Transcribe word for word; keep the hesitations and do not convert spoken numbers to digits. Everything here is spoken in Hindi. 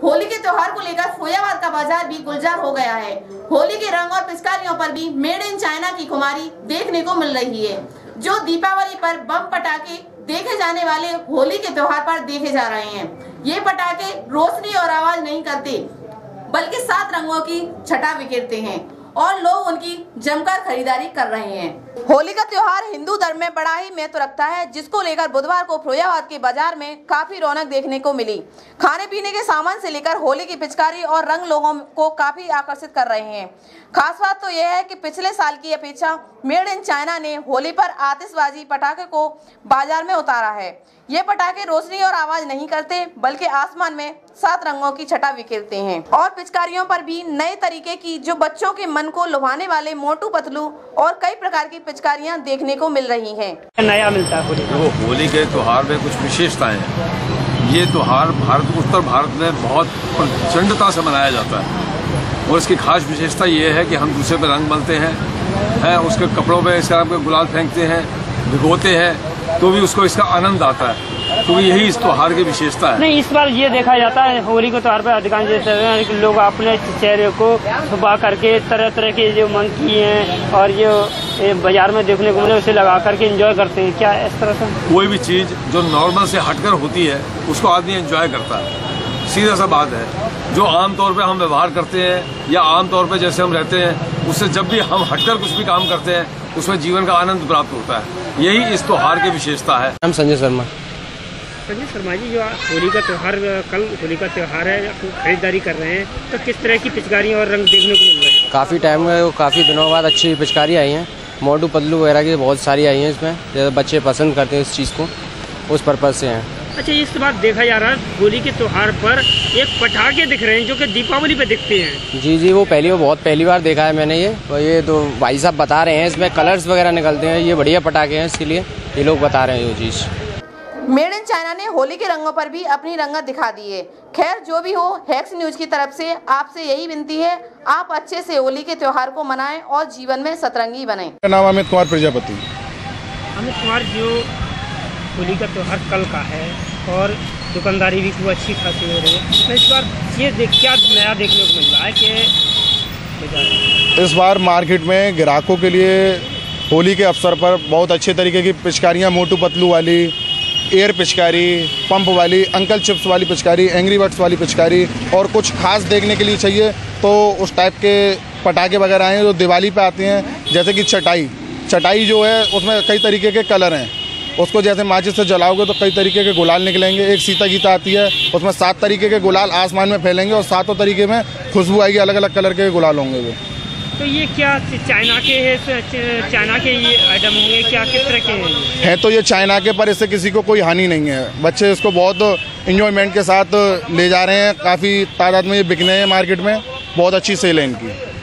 होली के त्योहार को लेकर फैजाबाद का बाजार भी गुलजार हो गया है। होली के रंग और पिचकारियों पर भी मेड इन चाइना की खुमारी देखने को मिल रही है। जो दीपावली पर बम पटाखे देखे जाने वाले होली के त्योहार पर देखे जा रहे हैं। ये पटाखे रोशनी और आवाज नहीं करते बल्कि सात रंगों की छटा बिखेरते हैं और लोग उनकी जमकर खरीदारी कर रहे हैं। होली का त्योहार हिंदू धर्म में बड़ा ही महत्व रखता है, जिसको लेकर बुधवार को फैजाबाद के बाजार में काफी रौनक देखने को मिली। खाने पीने के सामान से लेकर होली की पिचकारी और रंग लोगों को काफी आकर्षित कर रहे हैं। खास बात तो यह है कि पिछले साल की अपेक्षा मेड इन चाइना ने होली पर आतिशबाजी पटाखे को बाजार में उतारा है। ये पटाखे रोशनी और आवाज नहीं करते बल्कि आसमान में सात रंगों की छटा बिखेरते हैं और पिचकारियों पर भी नए तरीके की जो बच्चों के मन को लुभाने वाले मोटू पतलू और कई प्रकार की पिचकारियां देखने को मिल रही हैं। नया मिलता है होली। होली के त्योहार में कुछ विशेषताएं हैं। ये त्योहार भारत उत्तर भारत में बहुत प्रचंडता से मनाया जाता है और इसकी खास विशेषता ये है कि हम दूसरे पे रंग मलते हैं, हैं उसके कपड़ों पे इस तरह के गुलाल फेंकते हैं, भिगोते हैं, तो भी उसको इसका आनंद आता है। तो यही इस त्योहार की विशेषता है। नहीं, इस बार ये देखा जाता है होली के त्योहार पर अधिकांश लोग अपने चेहरे को छुपा करके तरह तरह के जो मंकी हैं और जो बाजार में देखने को मिले उसे लगा करके एंजॉय करते हैं। क्या इस तरह से कोई भी चीज जो नॉर्मल से हटकर होती है उसको आदमी एंजॉय करता है। सीधा सा बात है। जो आमतौर पे हम व्यवहार करते हैं या आमतौर पे जैसे हम रहते हैं, उससे जब भी हम हटकर कुछ भी काम करते हैं उसमें जीवन का आनंद प्राप्त होता है। यही इस त्योहार की विशेषता है। हम संजय शर्मा। संजय शर्मा जी, जो होली का त्योहार कल होली का त्योहार है, खरीदारी कर रहे हैं, तो किस तरह की पिचकारियाँ और रंग देखने को मिल रहे हैं? काफ़ी टाइम में काफ़ी दिनों बाद अच्छी पिचकारी आई हैं। मोटू पतलू वगैरह की बहुत सारी आई हैं इसमें, जैसे बच्चे पसंद करते हैं इस चीज़ को, उस पर्पज़ से हैं। अच्छा, इस बार देखा जा रहा है होली के त्योहार पर एक पटाखे दिख रहे हैं जो कि दीपावली पे दिखते हैं। जी जी, वो पहली वो बहुत पहली बार देखा है मैंने ये। तो ये तो भाई साहब बता रहे हैं इसमें कलर्स वगैरह निकलते हैं, ये बढ़िया पटाखे हैं, इसके लिए ये लोग बता रहे हैं ये चीज़। मेड इन चाइना ने होली के रंगों पर भी अपनी रंगत दिखा दी है। खैर जो भी हो, हैक्स न्यूज की तरफ से आपसे यही विनती है, आप अच्छे से होली के त्योहार को मनाएं और जीवन में सतरंगी बने। मेरा नाम अमित कुमार प्रजापति। अमित कुमार, जो होली का त्योहार कल का है और दुकानदारी भी खूब अच्छी खासी हो रही है, तो इस बार ये देख क्या नया देखने को मिल रहा है कि इस बार मार्केट में ग्राहकों के लिए होली के अवसर पर बहुत अच्छे तरीके की पिचकारियाँ, मोटू पतलू वाली, एयर पिचकारी, पंप वाली, अंकल चिप्स वाली पिचकारी, एंग्री बर्ड्स वाली पिचकारी और कुछ खास देखने के लिए चाहिए तो उस टाइप के पटाखे वगैरह हैं जो दिवाली पे आते हैं। जैसे कि चटाई चटाई जो है उसमें कई तरीके के कलर हैं, उसको जैसे माचिस से जलाओगे तो कई तरीके के गुलाल निकलेंगे। एक सीता गीता आती है, उसमें सात तरीके के गुलाल आसमान में फैलेंगे और सातों तरीके में खुशबू आएगी, अलग अलग कलर के गुलाल होंगे वो। तो ये क्या चाइना के है, चाइना के ये आइटम होंगे, क्या किस तरह के हैं? हैं तो ये चाइना के, पर इससे किसी को कोई हानि नहीं है। बच्चे इसको बहुत इंजॉयमेंट के साथ ले जा रहे हैं, काफ़ी तादाद में ये बिकने हैं मार्केट में, बहुत अच्छी सेल है इनकी।